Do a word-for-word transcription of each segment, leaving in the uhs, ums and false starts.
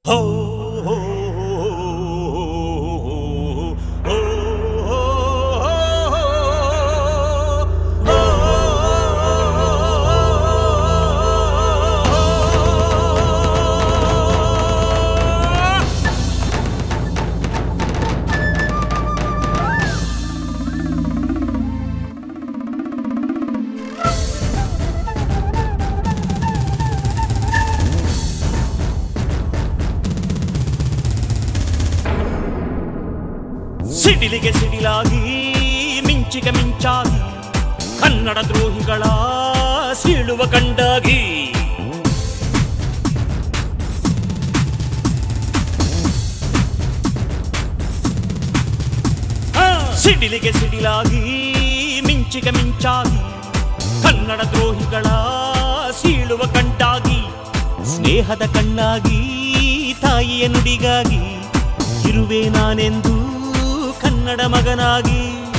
ಸಿಡಿಲಿಗೆ ಸಿಡಿಲಾಗಿ ಮಿಂಚಿಗೆ ಮಿಂಚಾಗಿ ಕನ್ನಡ ದ್ರೋಹಿಗಳ ಸೀಳುವ ಗಂಡಾಗಿ ಸಿಡಿಲಿಗೆ ಸಿಡಿಲಾಗಿ ಮಿಂಚಿಗೆ ಮಿಂಚಾಗಿ ಕನ್ನಡ ದ್ರೋಹಿಗಳ ಸೀಳುವ ಗಂಡಾಗಿ ಸ್ನೇಹದ ಕಣ್ಣಾಗಿ ತಾಯಿಯ ನುಡಿಗಾಗಿ ಇರುವೆ ನಾನೆಂದು ಕನ್ನಡ ಮಗನಾಗಿ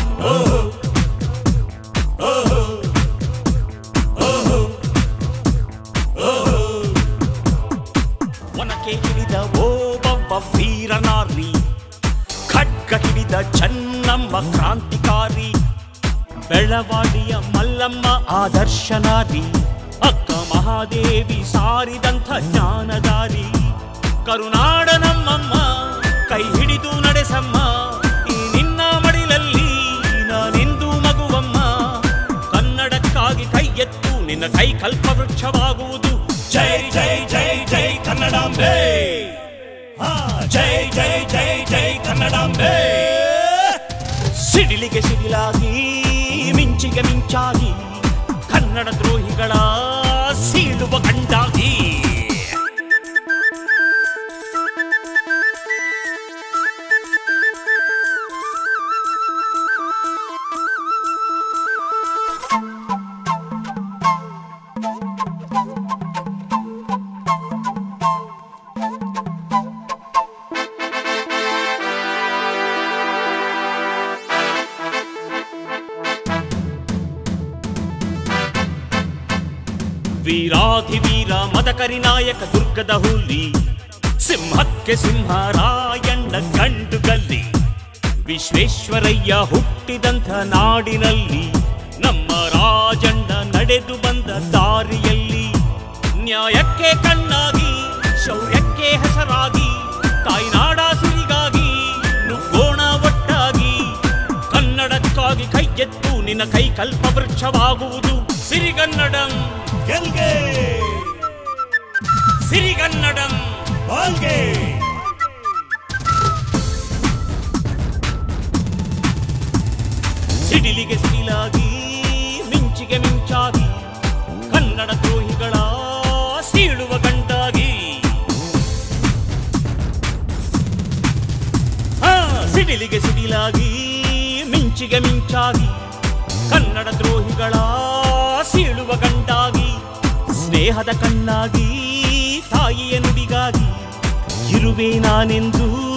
ಒನಕೆ ಹಿಡಿದ ಓಬವ್ವ ವೀರನಾರಿ ಖಡ್ಗ ಹಿಡಿದ ಚೆನ್ನಮ್ಮ ಕ್ರಾಂತಿಕಾರಿ ಬೆಳವಾಡಿಯ ಮಲ್ಲಮ್ಮ ಆದರ್ಶನಾರಿ ಅಕ್ಕ ಮಹಾದೇವಿ ಸಾರಿದಂಥ ಜ್ಞಾನದಾರಿ ಕರುನಾಡ ನಮ್ಮಮ್ಮ ಕೈ ಹಿಡಿದು ನಡೆಸಮ್ಮ ಈ ನಿನ್ನ ಮಡಿಲಲ್ಲಿ ನಾನೆಂದು ಮಗುವಮ್ಮ ಕನ್ನಡಕ್ಕಾಗಿ ಕೈ ಎತ್ತು ನಿನ್ನ ಕೈ ಕಲ್ಪವೃಕ್ಷವಾಗುವುದು ಜೈ ಜೈ ಜೈ ಜೈ ಕನ್ನಡಾಂಬೆ ಜೈ ಜೈ ಜೈ ಜೈ ಕನ್ನಡಾಂಬೆ ಸಿಡಿಲಿಗೆ ಸಿಡಿಲಾಗಿ ಮಿಂಚಿಗೆ ಮಿಂಚಾಗಿ ಕನ್ನಡ ದ್ರೋಹಿಗಳ ಸೀಳುವ ಗಂಡಾಗಿ ವೀರಾಧಿವೀರ ಮದಕರಿ ನಾಯಕ ದುರ್ಗದ ಹುಲಿ ಸಿಂಹಕ್ಕೆ ಸಿಂಹರಾಯಣ್ಣ ಗಂಡು ಗಲ್ಲಿ ವಿಶ್ವೇಶ್ವರಯ್ಯ ಹುಟ್ಟಿದಂಥ ನಾಡಿನಲ್ಲಿ ನಮ್ಮ ರಾಜಣ್ಣ ನಡೆದು ಬಂದ ದಾರಿಯಲ್ಲಿ ನ್ಯಾಯಕ್ಕೆ ಕಣ್ಣಾಗಿ ಶೌರ್ಯಕ್ಕೆ ಹೆಸರಾಗಿ ತಾಯ್ನಾಡ ಸಿರಿಗಾಗಿ ನುಗ್ಗೋಣ ಒಟ್ಟಾಗಿ ಕನ್ನಡಕ್ಕಾಗಿ ಕೈ ಎತ್ತು ನಿನ್ನ ಕೈ ಕಲ್ಪವೃಕ್ಷವಾಗುವುದು ಸಿರಿಗನ್ನಡಂ ಗೆಲ್ಗೆ ಸಿರಿಗನ್ನಡಂ ಬಾಳ್ಗೆ ಸಿಡಿಲಿಗೆ ಸಿಡಿಲಾಗಿ ಮಿಂಚಿಗೆ ಮಿಂಚಾಗಿ ಕನ್ನಡ ದ್ರೋಹಿಗಳ ಸೀಳುವ ಗಂಡಾಗಿ ಹಾ ಸಿಡಿಲಿಗೆ ಸಿಡಿಲಾಗಿ ಮಿಂಚಿಗೆ ಮಿಂಚಾಗಿ ಕನ್ನಡ ದ್ರೋಹಿಗಳ ಸೀಳುವ ಗಂಡಾಗಿ ಸ್ನೇಹದ ಕಣ್ಣಾಗಿ ತಾಯಿಯ ನುಡಿಗಾಗಿ ಇರುವೆ ನಾನೆಂದು